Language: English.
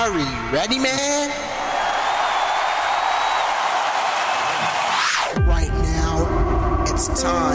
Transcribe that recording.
Are you ready, man? Right now, it's time